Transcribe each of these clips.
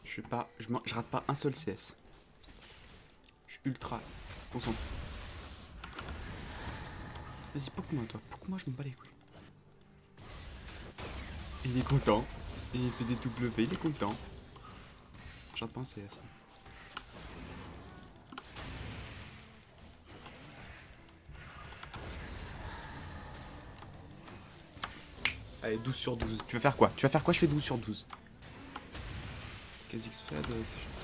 Je rate pas un seul CS. Je suis ultra concentré. Vas-y, poke-moi toi, poke-moi, je me bats les couilles. Il est content. Il fait des W, il est content. Je rate pas un CS. Allez, 12 sur 12. Tu vas faire quoi? Tu vas faire quoi? Je fais 12 sur 12. Kha'Zix Fad, c'est chaud.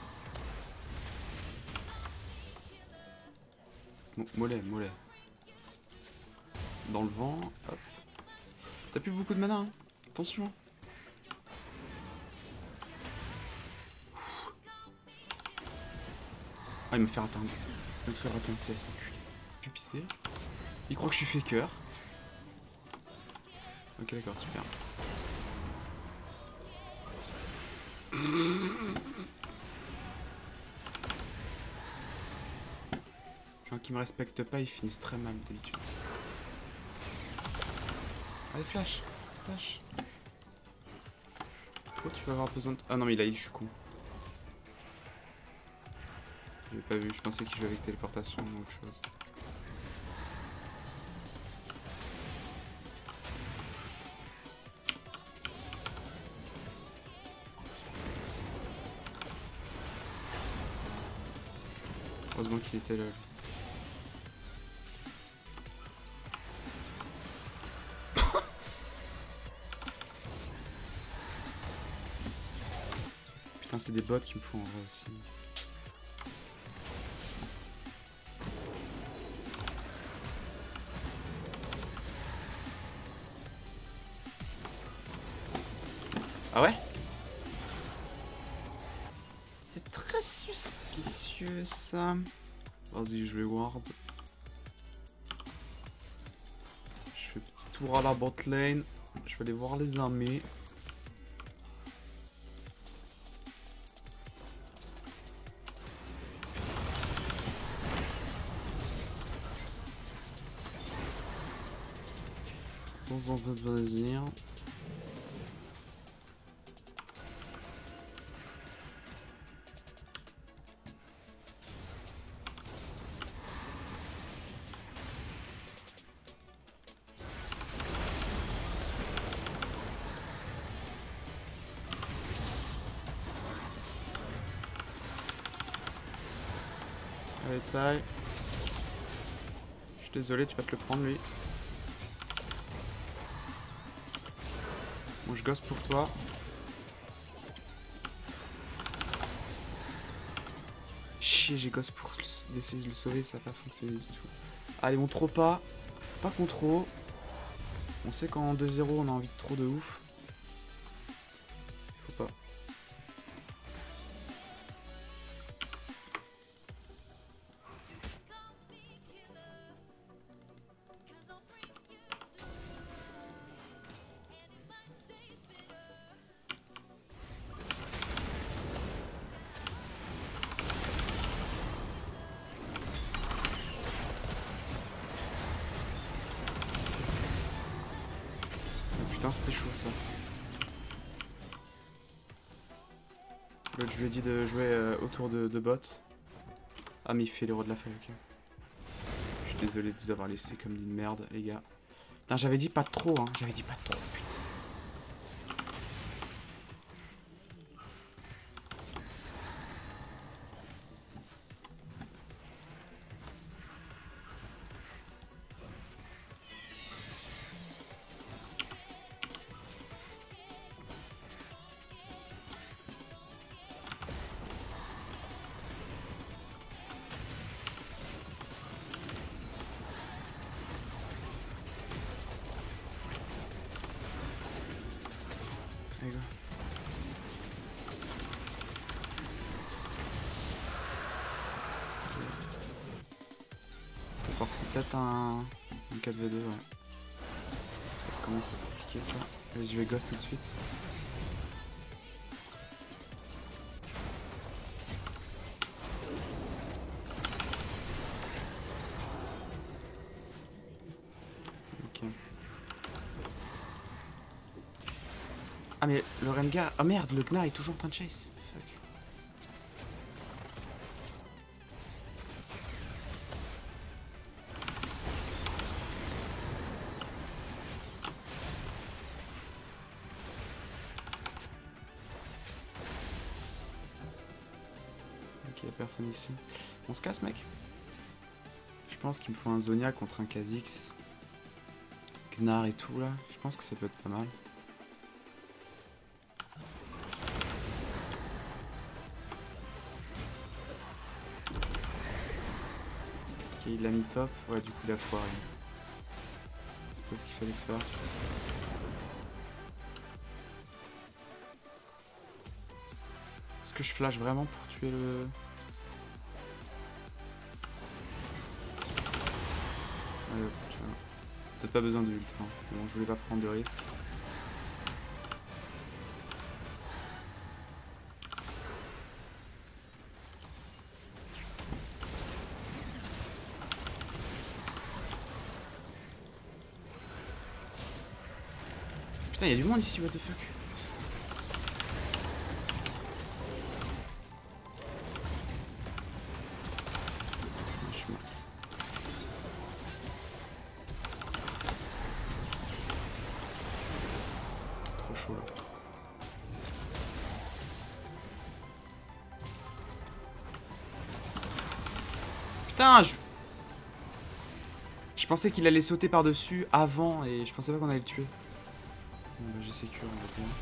Bon, mollet. Dans le vent, hop. T'as plus beaucoup de mana, hein. Attention. Ah, il me fait rater un CS, enculé. Plus pissé. Il croit que je suis faker. Ok, d'accord, super. Les gens qui me respectent pas, ils finissent très mal d'habitude. Allez, flash. Oh, tu vas avoir besoin de... Ah non, mais il a heal, je suis con. J'avais pas vu, je pensais qu'il jouait avec téléportation ou autre chose. Heureusement qu'il était là. Putain, c'est des bots qui me font en vrai aussi. Ah ouais? C'est très suspicieux ça. Vas-y, je vais ward. Je fais petit tour à la bot lane. Je vais aller voir les armées. Sans un peu de plaisir. Allez, taille. Je suis désolé, tu vas te le prendre lui. Moi je gosse pour toi. Chier, j'ai gosse pour essayer de le sauver, ça n'a pas fonctionné du tout. Allez, on trop pas. Faut pas qu'on trop. On sait qu'en 2-0 on a envie de trop de ouf. Faut pas. Putain, c'était chaud ça. L'autre, je lui ai dit de jouer autour de bot. Ah, mais il fait l'héros de la faille, ok. Je suis désolé de vous avoir laissé comme une merde, les gars. Non, j'avais dit pas trop, hein. J'avais dit pas trop, putain. Allez, go. Okay. C'est peut-être un 4v2, ouais. Ça commence à être compliqué ça. Allez, je vais ghost tout de suite. Ok. Ah Ah mais le Rengar... Oh merde, le Gnar est toujours en train de chase. Fuck. Ok, y'a personne ici. On se casse, mec. Je pense qu'il me faut un Zonia contre un Kha'Zix. Gnar et tout, là. Je pense que ça peut être pas mal. Ok, il l'a mis top. Ouais, du coup, il a foiré. C'est pas ce qu'il fallait faire. Est-ce que je flash vraiment pour tuer le... Ouais, peut-être pas besoin de ult. Hein. Bon, je voulais pas prendre de risque. Putain, il y a du monde ici, what the fuck. Je suis mort. Trop chaud là. Putain, je pensais qu'il allait sauter par-dessus avant et je pensais pas qu'on allait le tuer. Bon, bah, j'ai sécure, on va bien.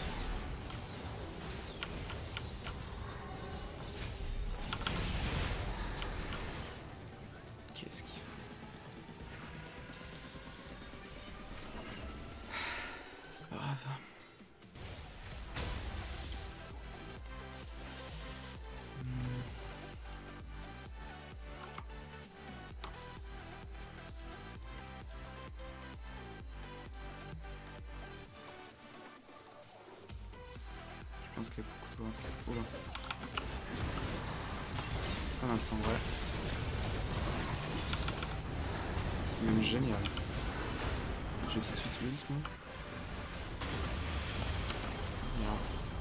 Qu'est-ce qu'il faut? C'est pas grave. Je pense qu'il y a beaucoup de gens. Oula. C'est pas mal ça en vrai. C'est même génial. J'ai tout de suite ult moi. Merde.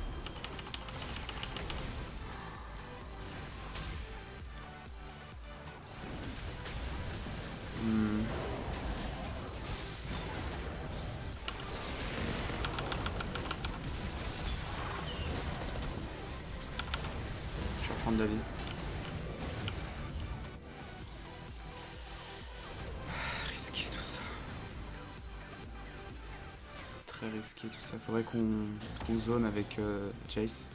Je vais reprendre la vie. Risqué tout ça. Très risqué tout ça. Faudrait qu'on zone avec Jace.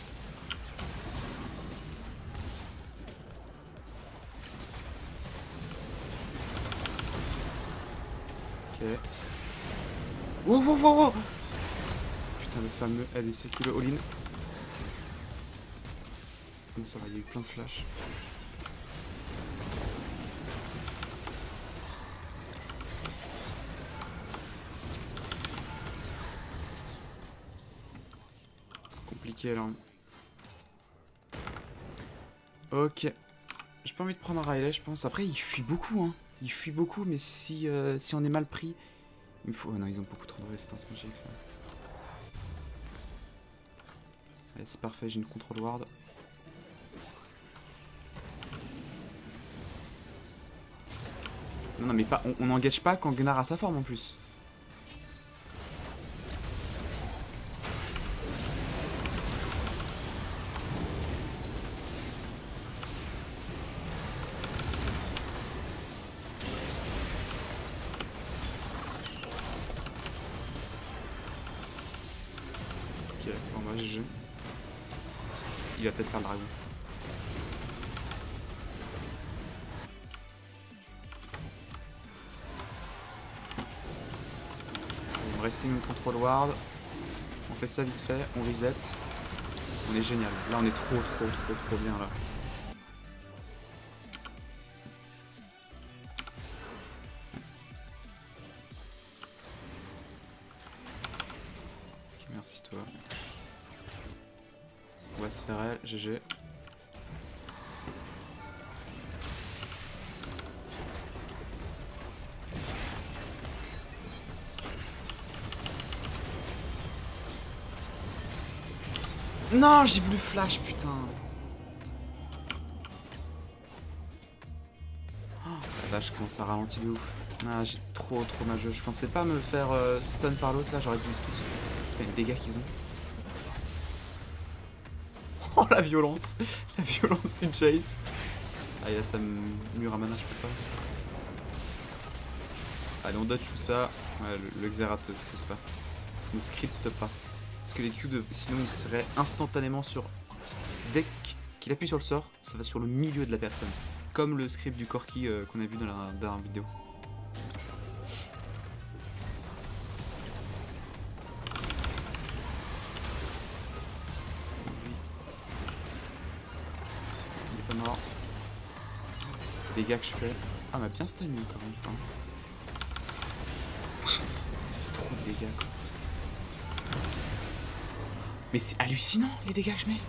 Ok. Wow, wow, wow, wow. Putain, le fameux LEC qui le all-in. Bon, ça va, il y a eu plein de flash. Compliqué là. Ok. J'ai pas envie de prendre un Riley, je pense. Après, il fuit beaucoup, hein. Il fuit beaucoup, mais si on est mal pris... Il me faut... Oh non, ils ont beaucoup trop de résistance magique. Là. Allez, c'est parfait, j'ai une control ward. Non, non, mais pas, on n'engage pas quand Gnar a sa forme en plus. Ok, bon bah GG. Il va peut-être faire le dragon. On va rester une control ward. On fait ça vite fait, on reset. On est génial. Là on est trop bien là. Ok, merci toi. On va se faire elle, GG. Non, j'ai voulu flash, putain. Oh, la vache, comment ça ralentit de ouf. Ah, j'ai trop mal joué. Je pensais pas me faire stun par l'autre là, j'aurais dû tout de suite. Putain, les dégâts qu'ils ont. Oh la violence. La violence du Jace. Ah, là, ça me mure à mana, je peux pas. Allez, on dodge tout ça. Ouais, le Xerath script pas. Ne scripte pas. Parce que les Q, sinon, il serait instantanément sur. Dès qu'il appuie sur le sort, ça va sur le milieu de la personne. Comme le script du Corki qu'on a vu dans la dernière vidéo. Il est pas mort. Les dégâts que je fais. Ah, m'a bien stun encore une fois. Ça fait trop de dégâts quoi. Mais c'est hallucinant les dégâts que je mets.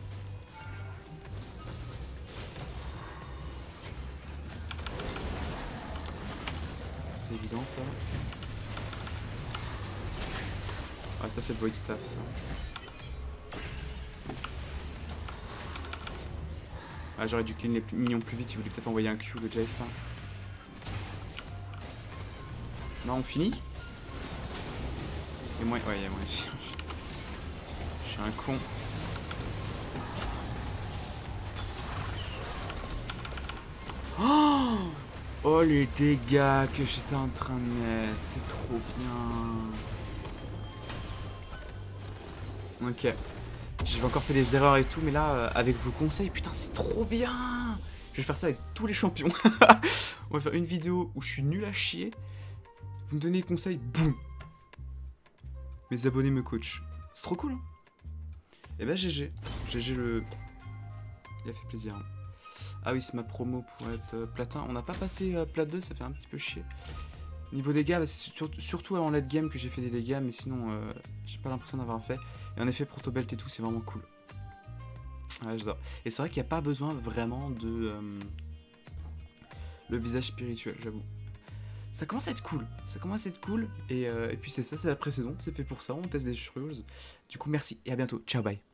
C'est évident ça. Ah ça c'est le Void Staff ça. Ah j'aurais dû clean les minions plus vite, il voulait peut-être envoyer un Q le Jace là. Non on finit. Et moi, ouais il y a moins. Je suis un con. Oh les dégâts que j'étais en train de mettre, c'est trop bien. Ok. J'ai encore fait des erreurs et tout, mais là, avec vos conseils, putain, c'est trop bien. Je vais faire ça avec tous les champions. On va faire une vidéo où je suis nul à chier. Vous me donnez des conseils, boum. Mes abonnés me coachent. C'est trop cool, hein. Et bah GG. GG le... Il a fait plaisir. Hein. Ah oui, c'est ma promo pour être platin. On n'a pas passé plat 2, ça fait un petit peu chier. Niveau dégâts, bah, c'est surtout en late game que j'ai fait des dégâts, mais sinon, j'ai pas l'impression d'avoir fait. Et en effet, protobelt et tout, c'est vraiment cool. Ouais, j'adore. Et c'est vrai qu'il n'y a pas besoin vraiment de... le visage spirituel, j'avoue. Ça commence à être cool. Ça commence à être cool. Et puis c'est ça, c'est la pré-saison. C'est fait pour ça, on teste des choses. Du coup, merci et à bientôt. Ciao, bye.